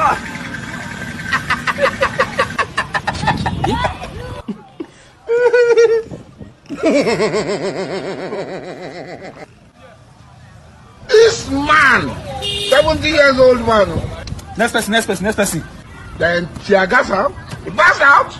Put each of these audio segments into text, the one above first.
This man, 70 years old man. Next person. Then tear gas out. He passed out.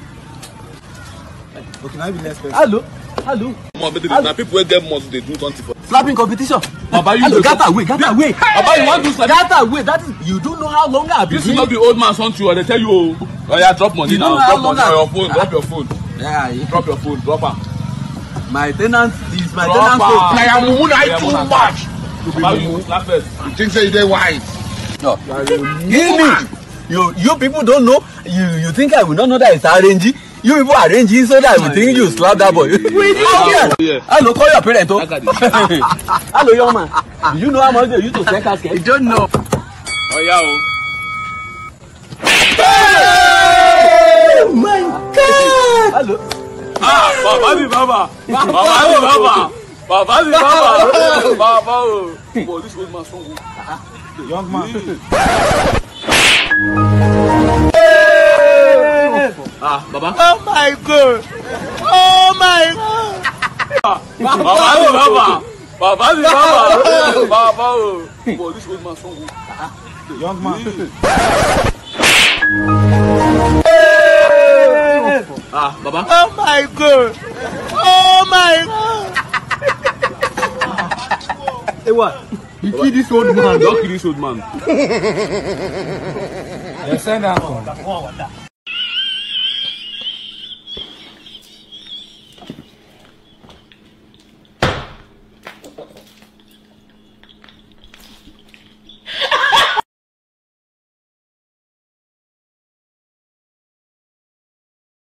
Okay, now be next person. Hello. Now people get more they do 24. Slapping competition. Baba, you Hello, get away. Baba, you want to slap? Get away. That is, you don't know how long I've been. This is not the old man son to you. They tell you, oh yeah, drop money You now. don't know how Drop money long on your phone. Drop your phone. Yeah. Drop your phone. Drop her. My tenant is my Drop tenant. her. I am too much. Baba, you slap first. You think say they wise? No. Give me. You people don't know. You think I will not know that it's arranging? You people arranging so that I will think you slap that boy. Yeah. Hello, call your parent. Oh. I got it. Hello, young man. Do you know how much they used to sell casket? You don't know. Oh yeah. Oh my God! Hello. Baba. Oh, this old man strong. Young man. Baba. Oh my God. Baba. Oh, this old man strong. Young man. Baba. Oh my God. Hey, what? You kill this old man. Don't kill this old man. You send that one.